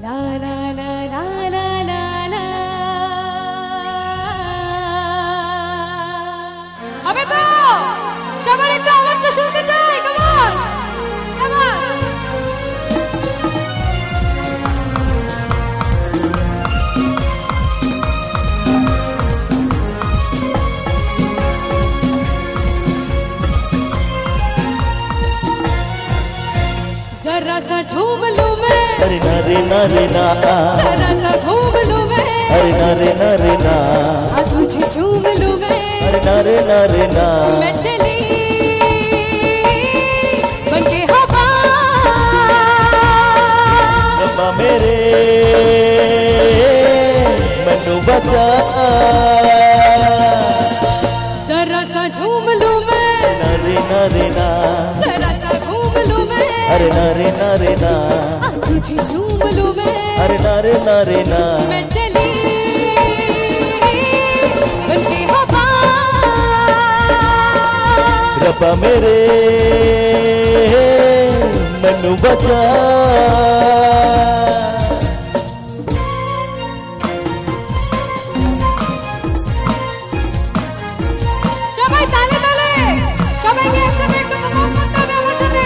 ला ला ला ला ला ला ला। अबे तो সবার একটা আওয়াজটা শুনতে চাই। Come on come on. जरा सा झूम लूं मैं, अरे ना रे ना रे ना, जरा सा झूम लूं मैं, अरे ना रे ना रे ना, तुझे झूम लूं मैं, अरे ना रे ना रे ना। मैं चली बनके हवा, रब्बा मेरे मैनू बचा, जरा सा झूम लूं मैं, ना रे ना रे ना, जरा सा घूम लूं मैं, अरे ना रे ना रे ना, तुझे झूम लूं मैं, अरे ना रे ना रे ना। मैं चली बनके हवा, रब्बा मेरे मैनू बचा। সবাই তালে তালে, সবাইকে একসাথে একটু পারফর্ম করতে হবে আমার সাথে।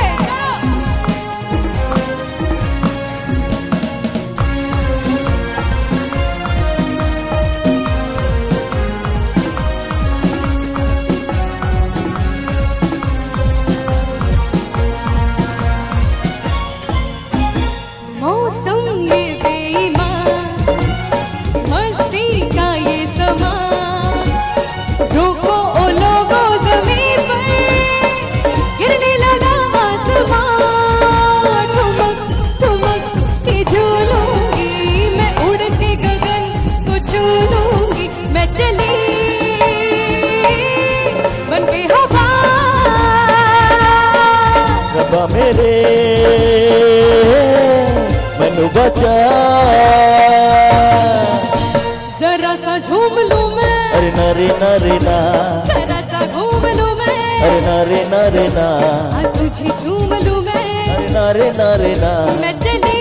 मौसम ये बेईमान, मस्ती का ये समा, रोको ओ लोगों ज़मीन पर, गिरने लगा आसमान, ठुमक ठुमक के झूलूंगी, मैं उड़ते गगन को छू लूंगी, मैं चली बनके हवा, रब्बा मेरे मैनू बचा। जरा सा झूम लूं मैं, अरे ना रे ना रे ना, जरा सा घूम लूं मैं, अरे ना रे ना रे ना, तुझे झूम लूं मैं, अरे ना रे ना रे ना। मैं चली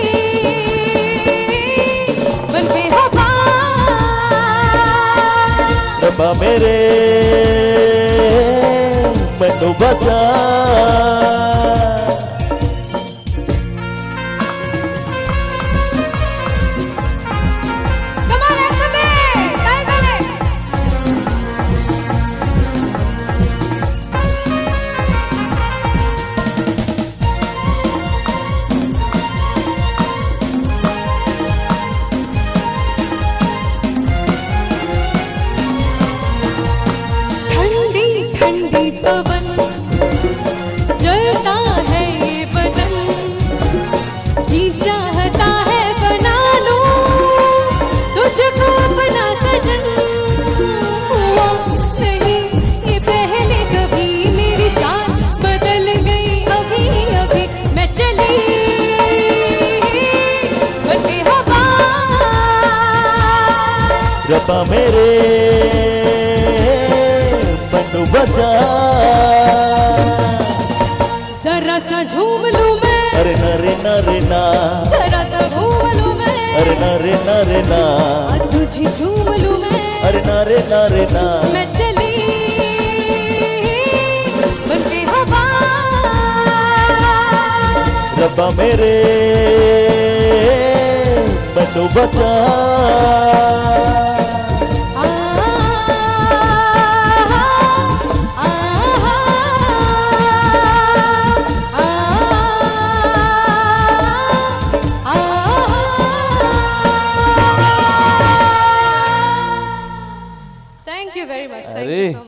बनके हवा, रब्बा मेरे मैनू बचा। Come on, একসাথে তালে তালে। ठंडी ठंडी पवन जलता है ये बदन, जी चाहता है बना लूं तुझको अपना सजन, हुआ नहीं ये पहले कभी, मेरी जान बदल गई अभी अभी, मैं चली बनके हवा, रब्बा मेरे मैनू बचा। जरा सा झूम लूं मैं, अरे ना रे ना रे ना, जरा सा घूम लूं मैं, अरे ना रे ना रे ना, तुझे झूम लूं मैं, अरे ना रे ना रे ना। मैं चली बनके हवा, रब्बा मेरे मैनू बचा।